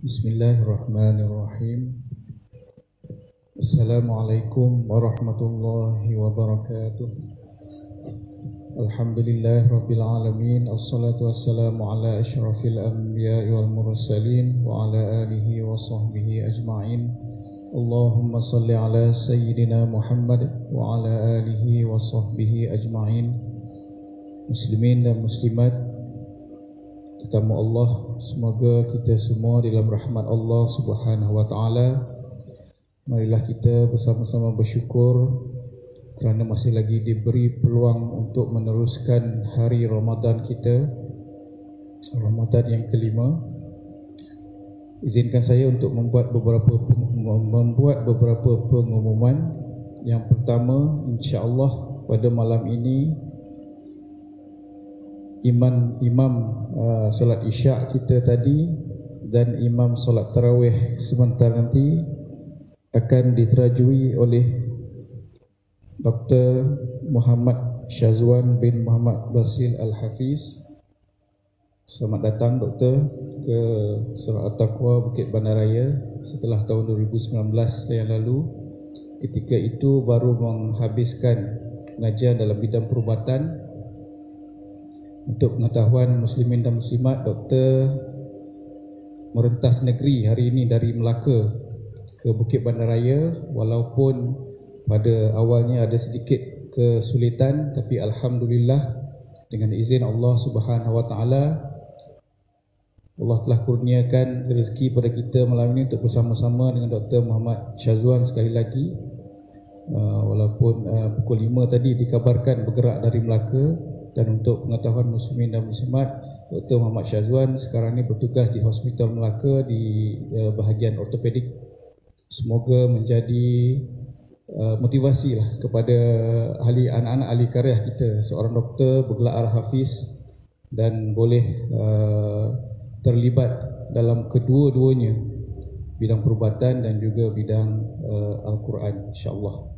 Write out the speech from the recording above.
Bismillahirrahmanirrahim. Assalamualaikum warahmatullahi wabarakatuh. Alhamdulillah rabbil alamin. Assalatu wassalamu ala asyrafil anbiya'i wal mursalin wa ala alihi wa sahbihi ajma'in. Allahumma salli ala sayyidina Muhammad wa ala alihi wa sahbihi ajma'in. Muslimin dan muslimat, tetamu Allah, semoga kita semua dalam rahmat Allah Subhanahu wa taala. Marilah kita bersama-sama bersyukur kerana masih lagi diberi peluang untuk meneruskan hari Ramadan kita, Ramadan yang kelima. Izinkan saya untuk membuat beberapa pengumuman. Yang pertama, insya-Allah pada malam ini Imam solat isyak kita tadi dan imam solat tarawih sebentar nanti akan diterajui oleh Dr. Muhammad Syazwan bin Muhammad Basil Al-Hafiz. Selamat datang Doktor ke Surah At-Taqwa Bukit Bandaraya setelah tahun 2019 yang lalu. Ketika itu baru menghabiskan pengajian dalam bidang perubatan. Untuk pengetahuan muslimin dan muslimat, Doktor merentas negeri hari ini dari Melaka ke Bukit Bandaraya. Walaupun pada awalnya ada sedikit kesulitan, tapi alhamdulillah dengan izin Allah Subhanahu wa taala, Allah telah kurniakan rezeki pada kita malam ini untuk bersama-sama dengan Dr. Muhammad Syazwan sekali lagi. Walaupun pukul 5 tadi dikabarkan bergerak dari Melaka. Dan untuk pengetahuan muslimin dan muslimat, Dr. Muhammad Syazwan sekarang ini bertugas di Hospital Melaka di bahagian ortopedik. Semoga menjadi motivasi lah kepada anak-anak ahli karya kita. Seorang doktor bergelar Hafiz dan boleh terlibat dalam kedua-duanya, bidang perubatan dan juga bidang Al-Quran, insya-Allah.